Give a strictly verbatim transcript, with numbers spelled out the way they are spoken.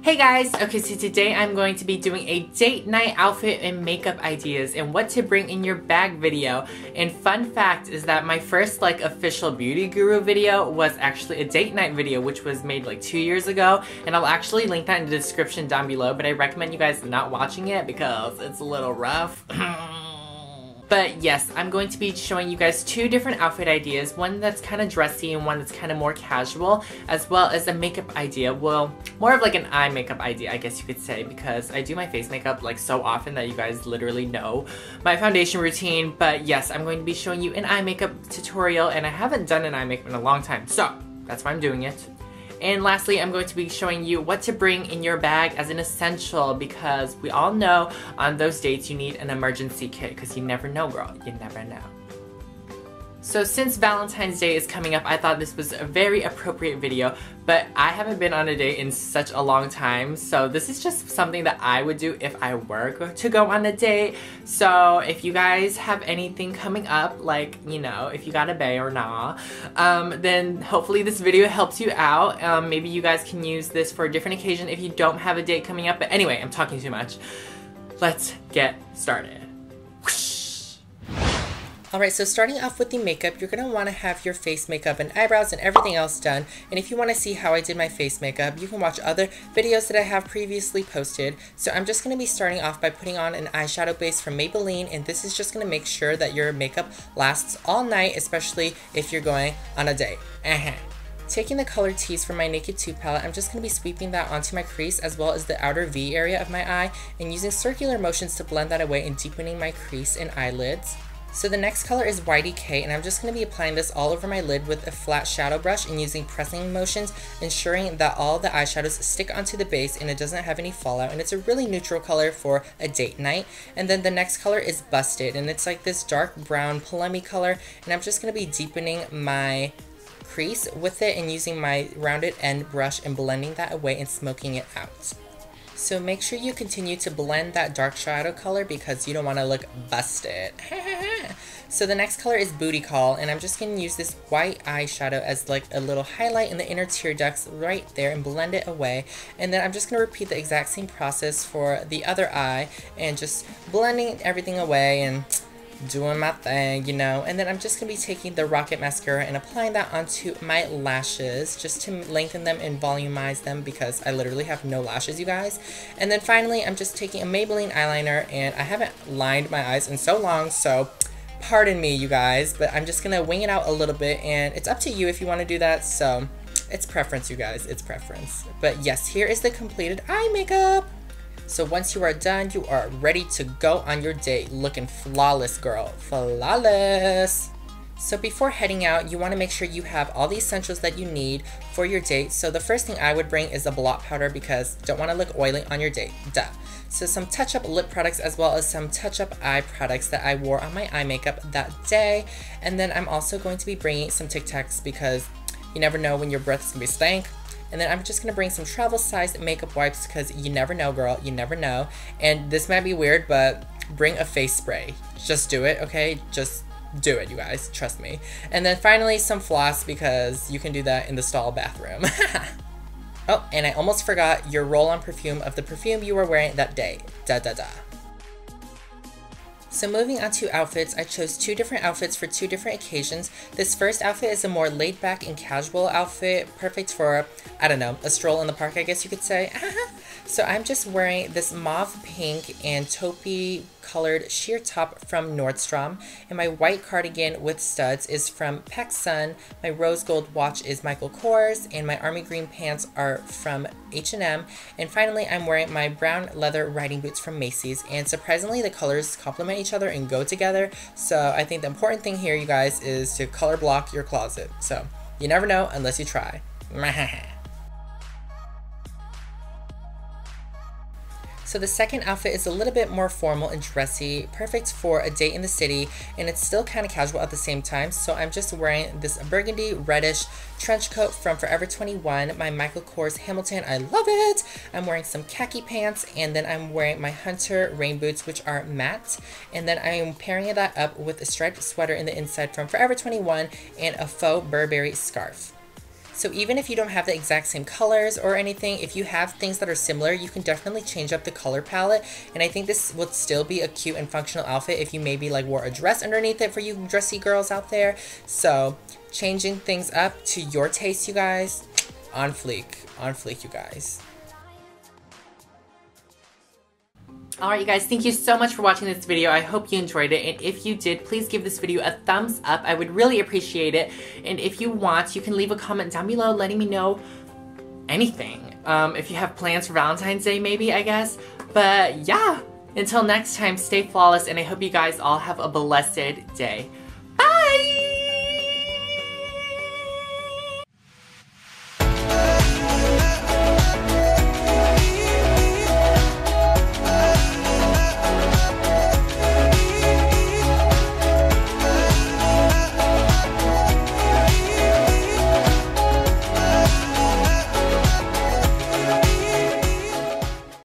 Hey guys, okay, so today I'm going to be doing a date night outfit and makeup ideas and what to bring in your bag video. And fun fact is that my first like official beauty guru video was actually a date night video, which was made like two years ago, and I'll actually link that in the description down below, but I recommend you guys not watching it because it's a little rough. But yes, I'm going to be showing you guys two different outfit ideas, one that's kind of dressy and one that's kind of more casual, as well as a makeup idea. Well, more of like an eye makeup idea, I guess you could say, because I do my face makeup like so often that you guys literally know my foundation routine. But yes, I'm going to be showing you an eye makeup tutorial, and I haven't done an eye makeup in a long time, so that's why I'm doing it. And lastly, I'm going to be showing you what to bring in your bag as an essential, because we all know on those dates you need an emergency kit, because you never know, girl. You never know. So since Valentine's Day is coming up, I thought this was a very appropriate video, but I haven't been on a date in such a long time, so this is just something that I would do if I were to go on a date. So if you guys have anything coming up, like, you know, if you got a bae or nah, um, then hopefully this video helps you out. Um, maybe you guys can use this for a different occasion if you don't have a date coming up, but anyway, I'm talking too much. Let's get started. Alright, so starting off with the makeup, you're going to want to have your face makeup and eyebrows and everything else done. And if you want to see how I did my face makeup, you can watch other videos that I have previously posted. So I'm just going to be starting off by putting on an eyeshadow base from Maybelline, and this is just going to make sure that your makeup lasts all night, especially if you're going on a date. Uh-huh. Taking the color Tease from my Naked two palette, I'm just going to be sweeping that onto my crease as well as the outer V area of my eye, and using circular motions to blend that away and deepening my crease and eyelids. So the next color is Y D K, and I'm just going to be applying this all over my lid with a flat shadow brush and using pressing motions, ensuring that all the eyeshadows stick onto the base and it doesn't have any fallout, and it's a really neutral color for a date night. And then the next color is Busted, and it's like this dark brown plummy color, and I'm just going to be deepening my crease with it and using my rounded end brush and blending that away and smoking it out. So make sure you continue to blend that dark shadow color because you don't want to look busted. So the next color is Booty Call, and I'm just going to use this white eyeshadow as like a little highlight in the inner tear ducts right there and blend it away. And then I'm just going to repeat the exact same process for the other eye and just blending everything away and doing my thing, you know. And then I'm just going to be taking the Rocket Mascara and applying that onto my lashes just to lengthen them and volumize them because I literally have no lashes, you guys. And then finally, I'm just taking a Maybelline eyeliner, and I haven't lined my eyes in so long, so pardon me, you guys, but I'm just going to wing it out a little bit, and it's up to you if you want to do that, so it's preference, you guys, it's preference. But yes, here is the completed eye makeup. So once you are done, you are ready to go on your date looking flawless, girl. Flawless! So before heading out, you want to make sure you have all the essentials that you need for your date. So the first thing I would bring is a blot powder because you don't want to look oily on your date. Duh. So some touch-up lip products as well as some touch-up eye products that I wore on my eye makeup that day. And then I'm also going to be bringing some Tic Tacs because you never know when your breath is going to be stank. And then I'm just going to bring some travel-sized makeup wipes because you never know, girl. You never know. And this might be weird, but bring a face spray. Just do it, okay? Just do it, you guys. Trust me. And then finally, some floss because you can do that in the stall bathroom. Oh, and I almost forgot your roll-on perfume of the perfume you were wearing that day. Da da da. So moving on to outfits, I chose two different outfits for two different occasions. This first outfit is a more laid-back and casual outfit, perfect for, I don't know, a stroll in the park, I guess you could say. So I'm just wearing this mauve pink and taupey colored sheer top from Nordstrom, and my white cardigan with studs is from PacSun. My rose gold watch is Michael Kors, and my army green pants are from H and M. And finally, I'm wearing my brown leather riding boots from Macy's, and surprisingly the colors complement each other and go together. So I think the important thing here, you guys, is to color block your closet. So you never know unless you try. So the second outfit is a little bit more formal and dressy, perfect for a date in the city, and it's still kind of casual at the same time. So I'm just wearing this burgundy reddish trench coat from Forever twenty-one, my Michael Kors Hamilton, I love it. I'm wearing some khaki pants, and then I'm wearing my Hunter rain boots, which are matte, and then I'm pairing that up with a striped sweater in the inside from Forever twenty-one and a faux Burberry scarf. So even if you don't have the exact same colors or anything, if you have things that are similar, you can definitely change up the color palette. And I think this would still be a cute and functional outfit if you maybe like wore a dress underneath it for you dressy girls out there. So changing things up to your taste, you guys, on fleek, on fleek, you guys. Alright you guys, thank you so much for watching this video. I hope you enjoyed it, and if you did, please give this video a thumbs up. I would really appreciate it. And if you want, you can leave a comment down below letting me know anything. Um, if you have plans for Valentine's Day maybe, I guess. But yeah, until next time, stay flawless, and I hope you guys all have a blessed day.